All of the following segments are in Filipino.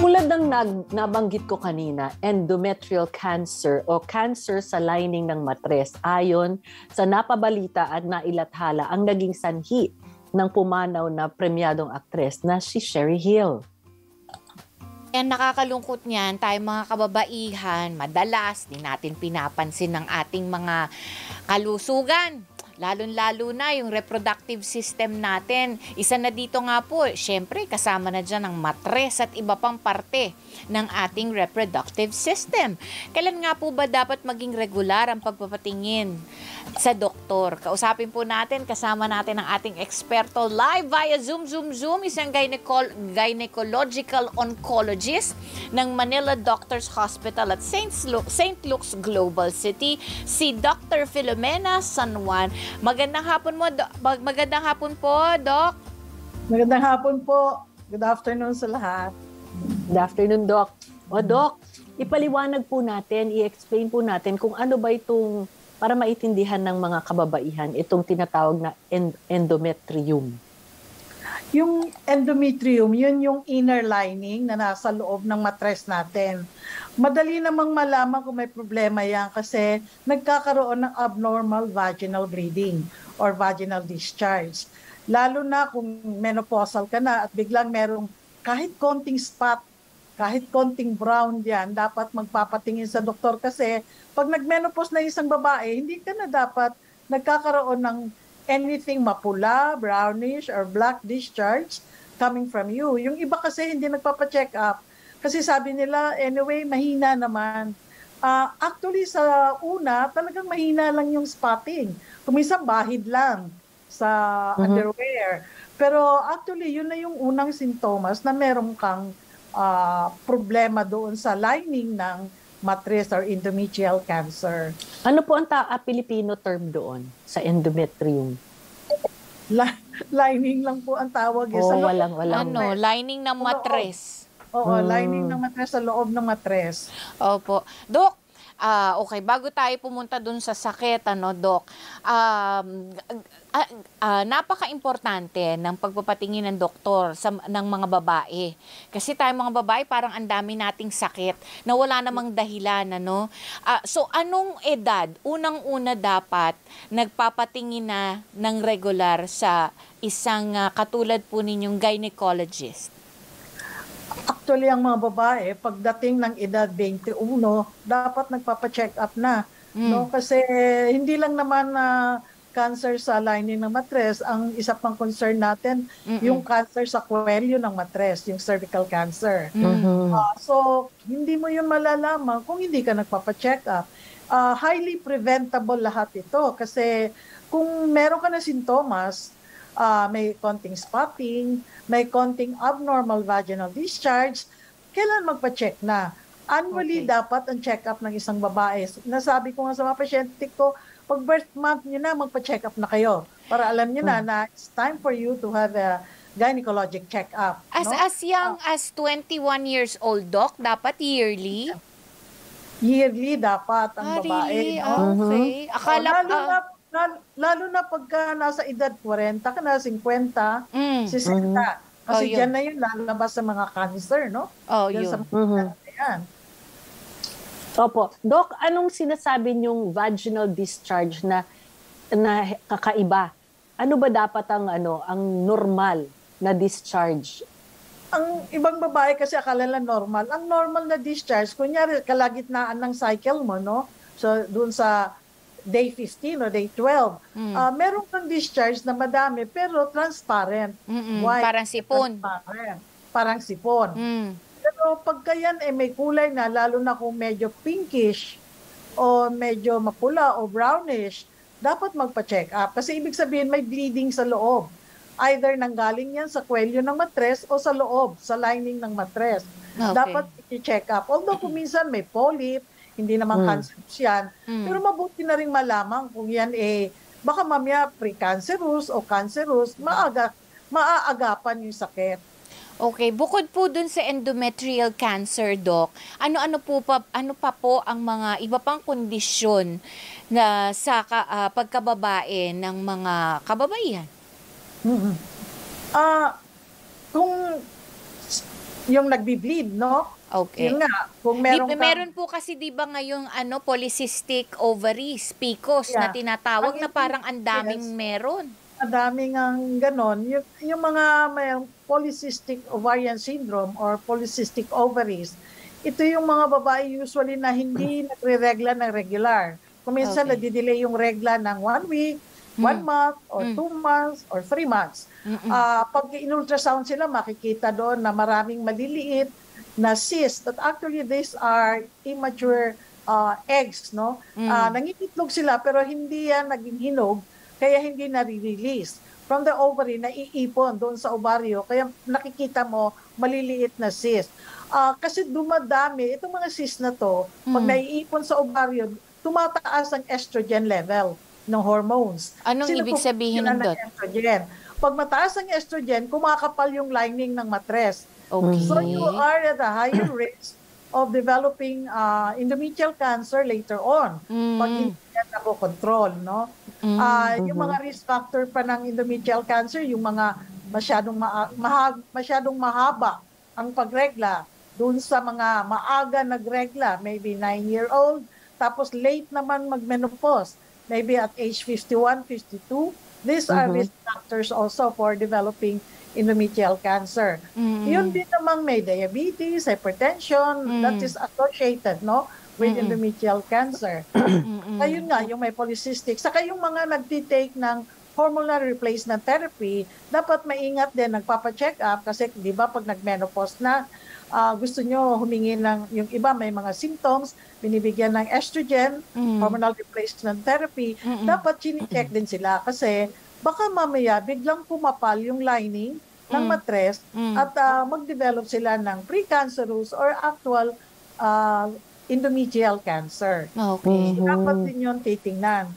Tulad ng nabanggit ko kanina, endometrial cancer o cancer sa lining ng matres ayon sa napabalita at nailathala ang naging sanhi ng pumanaw na premyadong aktres na si Sherry Hill. Yan, nakakalungkot niyan, tayo mga kababaihan, madalas di natin pinapansin ng ating mga kalusugan. Lalong-lalo na yung reproductive system natin. Isa na dito nga po, syempre kasama na dyan ang matres at iba pang parte ng ating reproductive system. Kailan nga po ba dapat maging regular ang pagpapatingin sa doktor? Kausapin po natin, kasama natin ang ating eksperto live via Zoom, isang gynecological oncologist ng Manila Doctors Hospital at St. Luke's Global City, si Dr. Filomena San Juan. Magandang hapon po, Doc. Magandang hapon po. Good afternoon sa lahat. Good afternoon, Doc. O Doc, ipaliwanag po natin, i-explain po natin kung ano ba itong, para maintindihan ng mga kababaihan, itong tinatawag na endometrium. Yung endometrium, yun yung inner lining na nasa loob ng matres natin. Madali namang malaman kung may problema yan kasi nagkakaroon ng abnormal vaginal bleeding or vaginal discharge. Lalo na kung menopausal ka na at biglang merong kahit konting spot, kahit konting brown yan, dapat magpapatingin sa doktor kasi pag nagmenopause na isang babae, hindi ka na dapat nagkakaroon ng anything mapula, brownish, or black discharge coming from you. Yung iba kasi hindi nagpapacheck up kasi sabi nila, anyway, mahina naman. Actually, sa una, talagang mahina lang yung spotting. Kuminsan bahid lang sa underwear. Pero actually, yun na yung unang sintomas na meron kang problema doon sa lining ng matres or endometrial cancer. Ano po ang Filipino term doon sa endometrium? Lining lang po ang tawag. Walang. Lining ng matres. Oo, lining ng matres sa loob ng matres. Opo. Dok, okay, bago tayo pumunta dun sa sakit, Dok, napaka-importante ng pagpapatingin ng doktor ng mga babae. Kasi tayo mga babae, parang ang dami nating sakit na wala namang dahilan, so, anong edad, unang-una dapat nagpapatingin na ng regular sa isang katulad po ninyong gynecologist? Actually, ang mga babae, pagdating ng edad 21, dapat nagpapacheck up na. No? Kasi hindi lang naman cancer sa lining ng matres, ang isa pang concern natin, yung cancer sa kwelyo ng matres, yung cervical cancer. So, hindi mo yun malalaman kung hindi ka nagpapacheck up. Highly preventable lahat ito kasi kung meron ka na sintomas, may konting spotting, may konting abnormal vaginal discharge, kailan magpa-check na? Annually, dapat ang check-up ng isang babae. Nasabi ko nga sa mga pasyente ko, pag birth month nyo na, magpa-check up na kayo. Para alam nyo na it's time for you to have a gynecologic check-up. As young as 21 years old, Doc, dapat yearly? Yearly dapat ang babae. Really? Okay. Akala lalo na pagka nasa edad 40 ka na, 50, 60. Kasi dyan na yun lalabas sa mga cancer, no? Yun. Sa mga yan. Opo. Doc, anong sinasabi niyong vaginal discharge na kakaiba? Ano ba dapat ang normal na discharge? Ang ibang babae kasi akala nila normal. Ang normal na discharge, kunyari kalagitnaan ng cycle mo, no? So, doon sa day 15 o day 12. Meron kang discharge na madami pero transparent. White, parang sipon. Parang sipon. Pero pagka yan may kulay na, lalo na kung medyo pinkish o medyo mapula o brownish, dapat magpa-check up. Kasi ibig sabihin may bleeding sa loob. Either nanggaling yan sa kwelyo ng matres o sa loob, sa lining ng matres. Dapat i-check up. Although kung minsan may polyp, hindi naman cancerous yan. Pero mabuti na rin malaman kung yan baka mamaya pre-cancerous o cancerous, maaagapan yung sakit. Okay, bukod po dun sa endometrial cancer, Doc, ano pa po ang mga iba pang kondisyon na sa pagkababae ng mga kababaihan? Kung yung nagbi-bleed, no? Okay. Yun nga, kung meron kang... Meron po kasi 'di ba ngayong polycystic ovaries, PCOS na Yeah. tinatawag na Ang parang ang daming yes. meron. Madaming ang ganon. Yung mga may polycystic ovarian syndrome or polycystic ovaries, ito yung mga babae usually na hindi nagre-regla ng regular. Kung minsan Okay. nadidelay yung regla ng 1 week, 1 month, or 2 months, or 3 months. Pag in-ultrasound sila, makikita doon na maraming maliliit na cysts. But actually, these are immature eggs, no? Nangingitlog sila pero hindi yan naging hinog, kaya hindi nare-release. From the ovary, naiipon doon sa ovaryo, kaya nakikita mo maliliit na cyst. Kasi dumadami, itong mga cyst na to, pag naiipon sa ovaryo, tumataas ang estrogen level ng hormones. Anong ibig sabihin ng dot? Estrogen. Pag mataas ang estrogen, kumakapal yung lining ng matres. Okay. So you are at a higher risk of developing endometrial cancer later on. Pag hindi yan nakokontrol, no? Yung mga risk factor pa ng endometrial cancer, yung mga masyadong mahaba ang pagregla, dun sa mga maaga nagregla, maybe 9-year-old, tapos late naman magmenopause, maybe at age 51, 52. These are risk factors also for developing endometrial cancer. Yun din namang may diabetes, hypertension, that is associated, no, with endometrial cancer. Ayun nga, yung may polycystic. Saka yung mga nagtitake ng hormonal replacement therapy, dapat maingat din, nagpapa-check up kasi di ba pag nag-menopause na, gusto nyo humingi ng, yung iba may mga symptoms, binibigyan ng estrogen, hormonal replacement therapy, dapat chine-check din sila kasi baka mamaya biglang pumapal yung lining ng matres at mag-develop sila ng precancerous or actual endometrial cancer. Okay. Dapat din yun titingnan.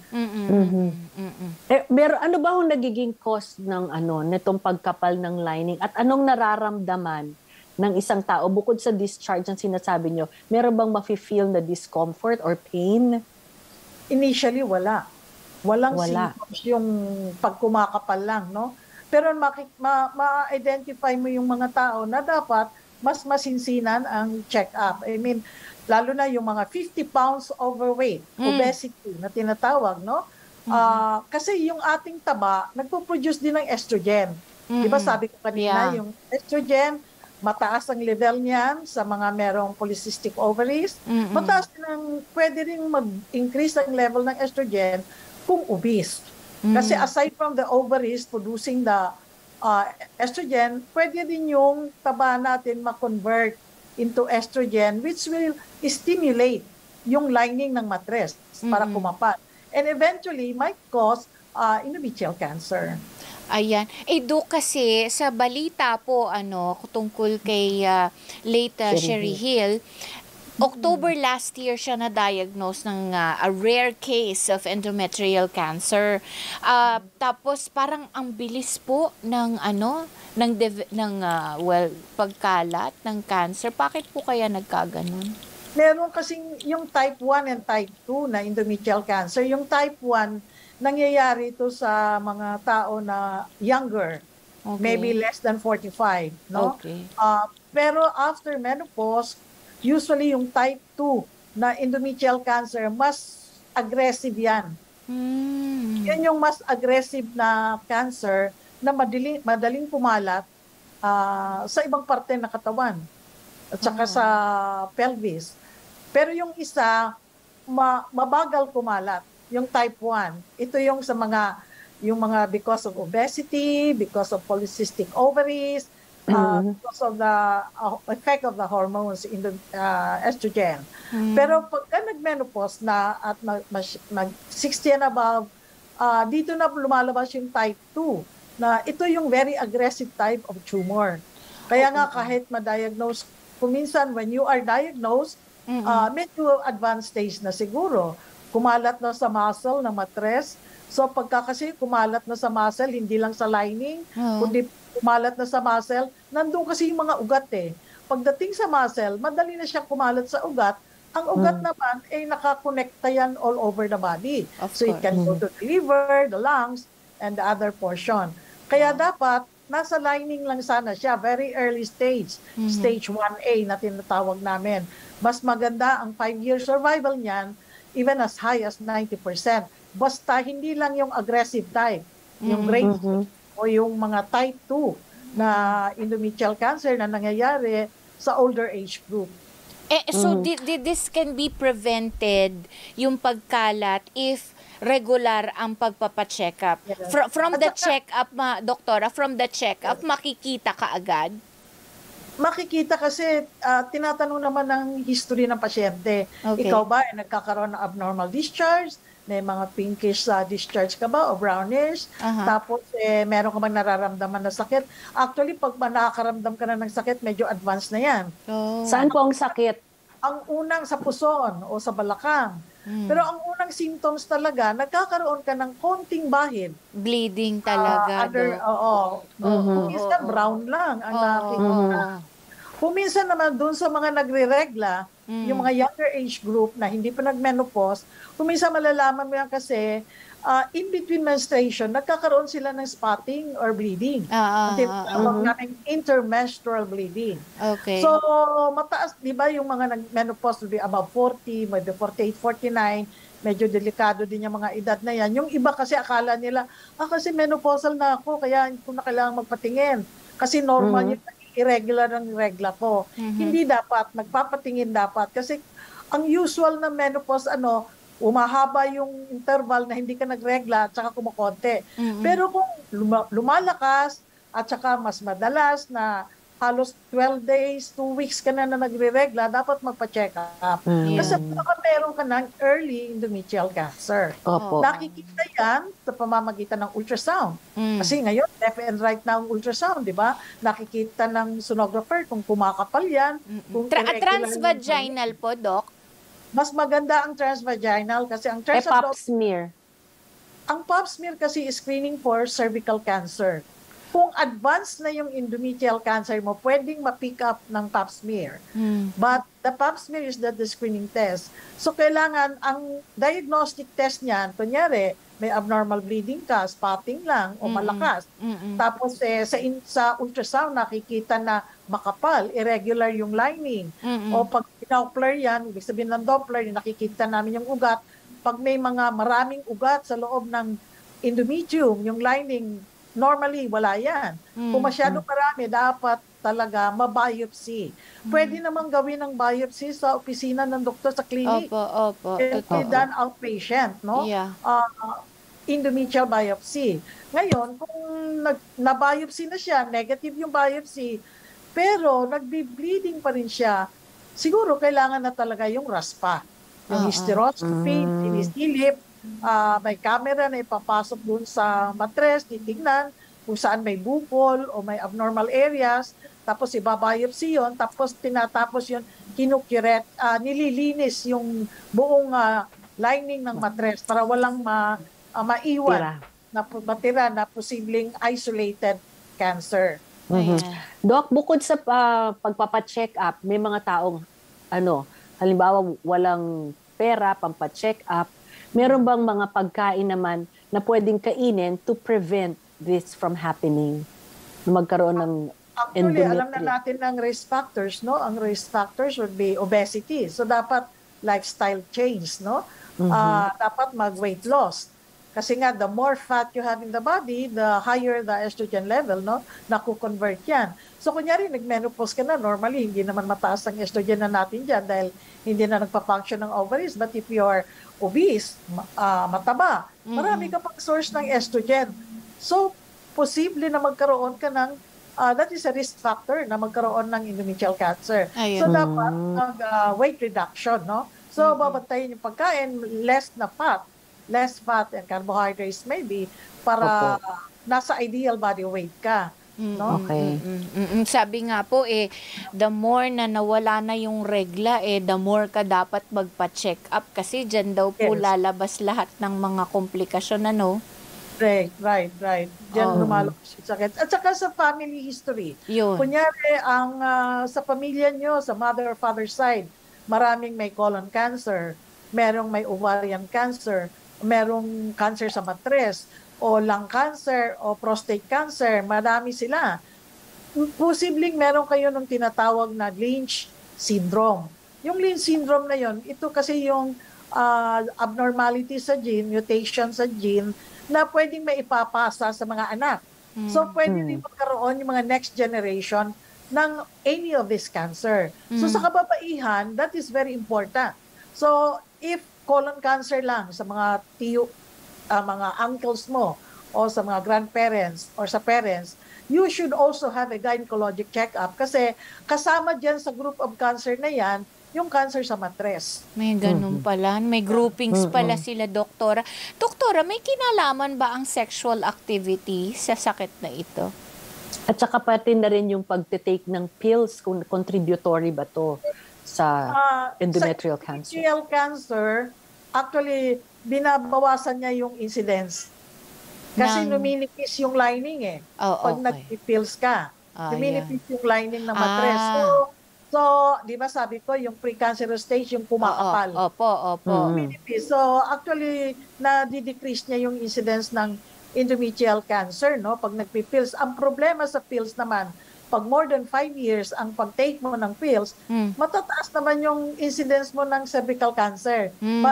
Ano ba ang nagiging cause ng nitong pagkapal ng lining at anong nararamdaman ng isang tao bukod sa discharge ang sinasabi nyo? Meron bang mafe-feel na discomfort or pain? Initially, wala. Walang symptoms yung pagkumakapal lang, no? Pero ma-identify mo yung mga tao na dapat mas masinsinan ang check-up. I mean, lalo na yung mga 50 pounds overweight, obesity na tinatawag, no? Kasi yung ating taba, nagpo-produce din ng estrogen. Di ba sabi ko kanina, yung estrogen, mataas ang level niyan sa mga merong polycystic ovaries. Mataas din pwede rin mag-increase ang level ng estrogen kung obese. Kasi aside from the ovaries producing the estrogen, pwede din yung taba natin ma-convert into estrogen which will stimulate yung lining ng matres para kumapal. And eventually might cause endometrial cancer. Ayan. Dok, kasi sa balita po tungkol kay late Sherry Hill, October last year siya na-diagnose ng a rare case of endometrial cancer. Tapos parang ang bilis po ng pagkalat ng cancer. Bakit po kaya nagkaganon? Meron kasing yung type 1 and type 2 na endometrial cancer. Yung type 1, nangyayari ito sa mga tao na younger, maybe less than 45, no? Okay. Pero after menopause, usually yung type 2 na endometrial cancer, mas aggressive yan. Yan yung mas aggressive na cancer na madaling pumalat sa ibang parte ng katawan at saka sa pelvis. Pero yung isa, mabagal kumalat, yung type 1. Ito yung sa mga because of obesity, because of polycystic ovaries, because of the effect of the hormones in the estrogen. Pero pagka nag-menopause na at mag-60 and above, dito na lumalabas yung type 2 na ito yung very aggressive type of tumor. Kaya nga kahit ma-diagnose, kung minsan when you are diagnosed, medyo advanced stage na siguro. Kumalat na sa muscle ng matres. So pagka kasi kumalat na sa muscle, hindi lang sa lining, kundi kumalat na sa muscle, nandun kasi yung mga ugat eh. Pagdating sa muscle, madali na siyang kumalat sa ugat. Ang ugat naman ay nakakonekta yan all over the body. So it can go to the liver, the lungs, and the other portion. Kaya dapat nasa lining lang sana siya, very early stage, stage 1A na tinatawag namin. Mas maganda ang 5-year survival niyan, even as high as 90%. Basta hindi lang yung aggressive type, yung grade o yung mga type 2 na endometrial cancer na nangyayari sa older age group. So this can be prevented, yung pagkalat, if regular ang pagpapacheck up. Yes. From the check up, doktora, from the check up, makikita ka agad? Makikita kasi tinatanong naman ng history ng pasyente. Okay. Ikaw ba ay nagkakaroon ng abnormal discharge? May mga pinkish discharge ka ba o brownish? Tapos meron ka bang nararamdaman na sakit? Actually, pag nakakaramdam ka na ng sakit, medyo advanced na yan. Saan po ang sakit? Ang unang sa puson o sa balakang. Pero ang unang symptoms talaga, nagkakaroon ka ng konting bahid. Bleeding talaga. Kuminsan brown lang ang nakikita. Kuminsan naman doon sa mga nagre-regla, yung mga younger age group na hindi pa nag-menopause, kuminsan malalaman mo yan kasi in between menstruation, nagkakaroon sila ng spotting or bleeding. Tawag namin intermenstrual bleeding. Okay. So, mataas, di ba, yung mga nag-menopause will be above 40, maybe 48, 49, medyo delikado din yung mga edad na yan. Yung iba kasi akala nila, kasi menopausal na ako, kaya hindi ko na kailangan magpatingin. Kasi normal yung irregular ang regla ko. Hindi dapat, nagpapatingin dapat. Kasi ang usual na menopause, umahaba yung interval na hindi ka nagregla at saka kumukonti. Pero kung lumalakas at saka mas madalas na halos 12 days, 2 weeks ka na nagre-regla, dapat magpa-check up. Kasi baka meron ka ng early endometrial cancer. Opo. Nakikita yan sa pamamagitan ng ultrasound. Kasi ngayon, left and right na ang ultrasound, di ba? Nakikita ng sonographer kung kumakapal yan. Kung Transvaginal po, Doc? Mas maganda ang transvaginal kasi ang Pap smear. Ang pap smear kasi is screening for cervical cancer. Kung advanced na yung endometrial cancer mo, pwedeng ma-pick up ng pap smear. But the pap smear is the screening test. So kailangan ang diagnostic test niyan, kunyari, may abnormal bleeding ka, spotting lang o malakas. Tapos sa ultrasound nakikita na makapal, irregular yung lining. O pag Doppler yan, ibig sabihin ng Doppler, nakikita namin yung ugat. Pag may mga maraming ugat sa loob ng endometrium, yung lining, normally wala yan. Kung masyadong marami, dapat talaga ma-biopsy. Pwede namang gawin ng biopsy sa opisina ng doktor sa clinic. Opo. It will be done outpatient, no? Yeah. Endometrial biopsy. Ngayon, kung na-biopsy na siya, negative yung biopsy, pero nagbi-bleeding pa rin siya, siguro kailangan na talaga yung RASPA. Yung hysteroscopy, sinisilip, may camera na ipapasok dun sa matres, titignan kung saan may bukol o may abnormal areas, tapos ibabiopsy yun, tapos tinatapos yun, kinukuret, nililinis yung buong lining ng matres para walang maiwan na matira na posibleng isolated cancer. Doc, bukod sa pagpapacheck up, may mga taong halimbawa walang pera pampa-check up, meron bang mga pagkain naman na pwedeng kainin to prevent this from happening? Magkaroon ng Actually, alam na natin ng risk factors, no? Ang risk factors would be obesity. So dapat lifestyle change, no? Dapat mag-weight loss. Kasi nga, the more fat you have in the body, the higher the estrogen level, no? Naku-convert yan. So, kunyari, nag-menopause ka na, normally, hindi naman mataas ang estrogen na natin dyan dahil hindi na nagpa-function ng ovaries. But if you're obese, mataba, marami ka pang source ng estrogen. So, posible na magkaroon ka ng, that is a risk factor na magkaroon ng endometrial cancer. So, dapat weight reduction, no? So, babatayin yung pagkain, less fat and carbohydrates maybe para nasa ideal body weight ka. No? Okay. Sabi nga po the more na nawala na yung regla the more ka dapat magpa-check up kasi dyan daw po lalabas lahat ng mga komplikasyon Right. Diyan lumalabas yung sakit. At saka sa family history. Yun. Kunyari, sa pamilya nyo, sa mother or father side, maraming may colon cancer, merong may ovarian cancer, merong cancer sa matres, o lung cancer o prostate cancer, marami sila. Posibleng meron kayo ng tinatawag na Lynch syndrome. Yung Lynch syndrome na yon, ito kasi yung abnormality sa gene, mutation sa gene na pwedeng maipapasa sa mga anak. So pwede rin magkaroon yung mga next generation ng any of this cancer. So sa kababaihan, that is very important. So if colon cancer lang sa mga mga uncles mo o sa mga grandparents or sa parents, you should also have a gynecologic check-up kasi kasama dyan sa group of cancer na yan, yung cancer sa matres. May ganun pala. May groupings pala sila, doktora. Doktora, may kinalaman ba ang sexual activity sa sakit na ito? At saka pati na rin yung pagtitake ng pills, kung contributory ba to sa endometrial cancer? Sa endometrial cancer, actually, binabawasan niya yung incidence. Kasi numinipis yung lining eh. Pag nag-pills ka, numinipis yung lining ng matres. So, di ba sabi ko, yung precancerous stage, yung kumakapal. Opo. Numinipis. So, actually, na-decrease niya yung incidence ng endometrial cancer, no? Pag nagpi-pills. Ang problema sa pills naman, pag more than 5 years ang pag-take mo ng pills, matataas naman yung incidence mo ng cervical cancer.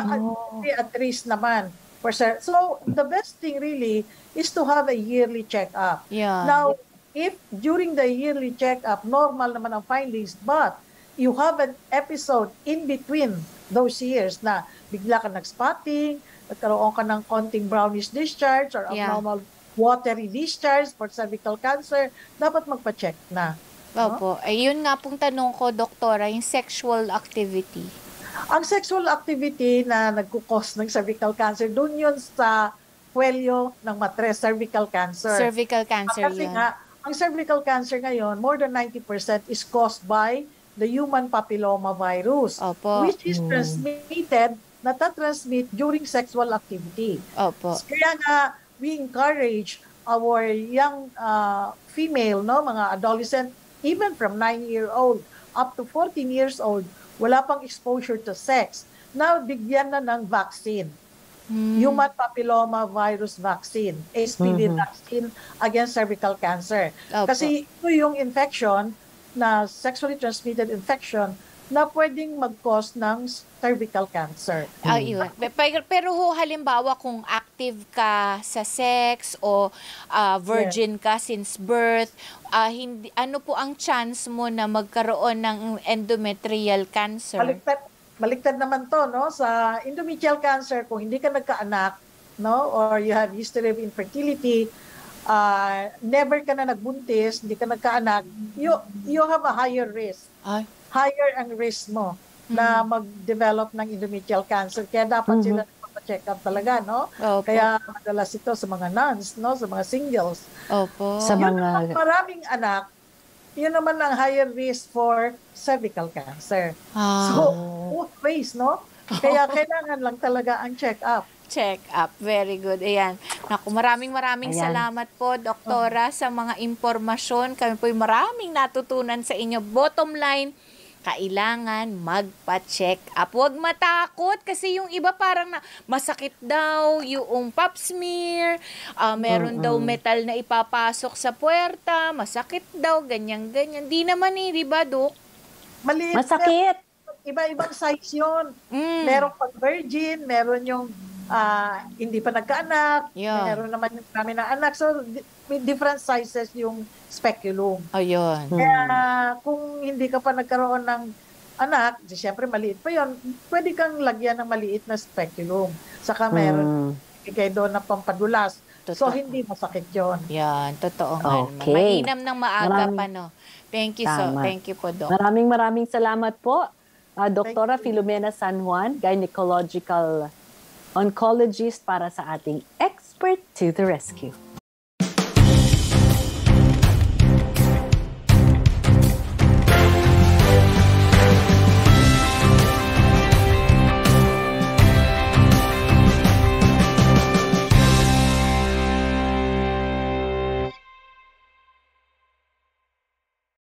At risk naman. So, the best thing really is to have a yearly check-up. Yeah. Now, if during the yearly check-up, normal naman ang findings, but you have an episode in between those years na bigla ka nag-spotting, nagkaroon ka ng konting brownish discharge or abnormal watery discharge for cervical cancer, dapat magpa-check na. Opo. Ayun nga pong tanong ko, doktora, yung sexual activity. Ang sexual activity na nagkukos ng cervical cancer, dun yun sa kwelyo ng matres, cervical cancer. Cervical cancer Kasi yun. nga, ang cervical cancer ngayon, more than 90% is caused by the human papilloma virus, which is transmitted, natatransmit during sexual activity. Kaya nga, we encourage our young female, no, mga adolescent, even from 9-year-old up to 14 years old, wala pang exposure to sex, na bigyan na ng vaccine. Human papilloma virus vaccine, HPV vaccine against cervical cancer. Kasi ito yung infection, na sexually transmitted infection, na pwedeng mag-cause ng cervical cancer. Ayun. Pero halimbawa kung active ka sa sex o virgin ka since birth, hindi, ano po ang chance mo na magkaroon ng endometrial cancer? Baliktad naman to, no? Sa endometrial cancer, kung hindi ka nagkaanak, no, or you have history of infertility, never ka na nagbuntis, hindi ka nagkaanak, you have a higher risk. Higher ang risk mo na mag-develop ng endometrial cancer. Kaya dapat sila check up talaga, no? Kaya madalas ito sa mga nuns, no? Sa mga singles. Sa mga maraming anak, yun naman ang higher risk for cervical cancer. So, both ways, no? Kaya kailangan lang talaga ang check up. Check up. Very good. Ayan. Naku, maraming salamat po, doktora, sa mga impormasyon. Kami po maraming natutunan sa inyo. Bottom line, kailangan magpa-check up. Huwag matakot kasi yung iba parang masakit daw yung pap smear, meron daw metal na ipapasok sa puwerta, masakit daw, ganyan-ganyan. Di naman di ba, Dok? Maliit. Masakit. Iba-ibang size yun. Meron pag virgin, meron yung hindi pa nagkaanak, meron naman yung kami na anak. So, different sizes yung speculum. Ayun. Kaya kung hindi ka pa nagkaroon ng anak, siyempre maliit pa yun, pwede kang lagyan ng maliit na speculum. Saka meron ikay doon na pampadulas. So, hindi masakit yun. Yan, totoo. Okay. Mainam ng maaga pa, no? Thank you Thank you po, Doc. Maraming salamat po, Doktora Filomena San Juan, gynecological oncologist, para sa ating Expert to the Rescue.